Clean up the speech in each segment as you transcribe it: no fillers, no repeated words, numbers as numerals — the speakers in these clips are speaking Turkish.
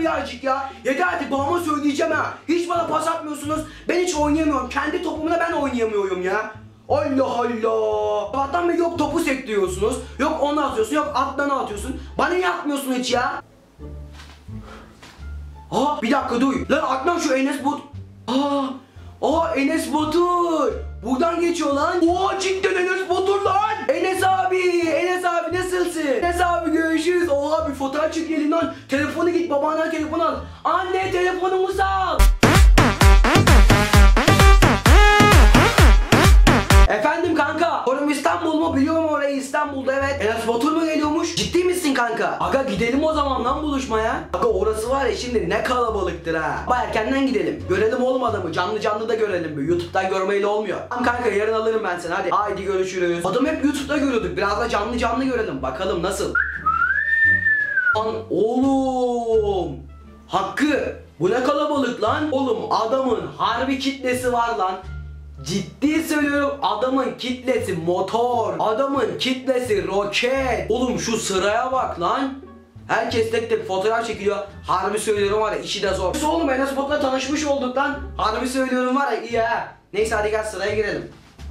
birazcık ya. Yeter artık, babama söyleyeceğim ha. Hiç bana pas atmıyorsunuz. Ben hiç oynayamıyorum. Kendi topumla ben oynayamıyorum ya. Allah Allah. Sabahtan beri yok topu sekliyorsunuz. Yok onu atıyorsun, yok atlanı atıyorsun. Bana niye atmıyorsun hiç ya? Aa bir dakika dur. Lan Adnan şu Enes Batur. Enes Batur. Buradan geçiyor lan. Cidden Enes Batur lan. Enes abi nasılsın? Enes abi görüşürüz. Bir fotoğraf çekelim lan. Telefonu git babandan telefon al. Anne telefonumu sal. Efendim kanka. Oğlum İstanbul mu? Biliyorum orayı, İstanbul'da evet. Enes Batur mu geliyormuş? Ciddi misin kanka? Aga gidelim o zaman lan buluşmaya. Aga orası var ya şimdi ne kalabalıktır ha. Baya erkenden gidelim. Görelim oğlum adamı. Canlı canlı da görelim. YouTube'dan görmeyle olmuyor. Tamam kanka yarın alırım ben seni hadi. Haydi görüşürüz. Adamı hep YouTube'da görüyorduk. Biraz da canlı canlı görelim. Bakalım nasıl? Lan oğlum. Hakkı. Bu ne kalabalık lan? Oğlum adamın harbi kitlesi var lan. Ciddi söylüyorum, adamın kitlesi motor, adamın kitlesi roket. Oğlum şu sıraya bak lan. Herkes tek tek fotoğraf çekiliyor. Harbi söylüyorum var ya, işi de zor. Oğlum Enes Batur'la tanışmış olduk lan. Harbi söylüyorum var ya, iyi ha. Neyse hadi gel sıraya girelim.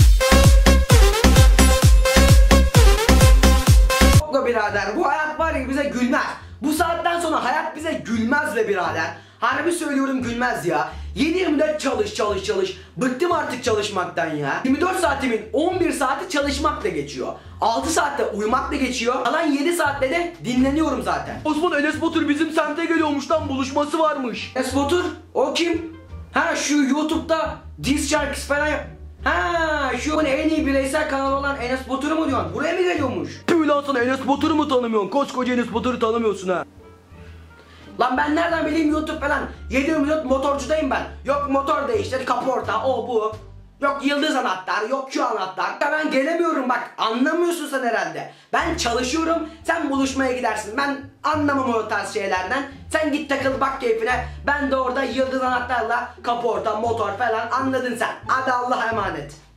Yok be birader, bu hayat var ya bize gülmez. Bu saatten sonra hayat bize gülmez be birader. Harbi söylüyorum gülmez ya. 7/24 çalış. Bıktım artık çalışmaktan ya. 24 saatimin 11 saati çalışmakla geçiyor. 6 saatte uyumakla geçiyor. Kalan 7 saatte de dinleniyorum zaten. Osman Enes Batur bizim semte geliyormuş lan, buluşması varmış. Enes Batur? O kim? Şu YouTube'da diss şarkısı falan yap. Şu en iyi bireysel kanalı olan Enes Batur'u mu diyorsun? Buraya mı geliyormuş? Tüh lan sana, Enes Batur'u mu tanımıyorsun? Koskoca Enes Batur'u tanımıyorsun ha. Lan ben nereden bileyim YouTube falan? 7/24 motorcudayım ben. Yok motor değiştir, kaporta, o bu. Yok yıldız anahtar, yok şu anahtar. Ya ben gelemiyorum bak, anlamıyorsun sen herhalde. Ben çalışıyorum, sen buluşmaya gidersin. Ben anlamam o tarz şeylerden. Sen git takıl bak keyfine. Ben de orada yıldız anahtarla kaporta, motor falan, anladın sen. Hadi Allah'a emanet.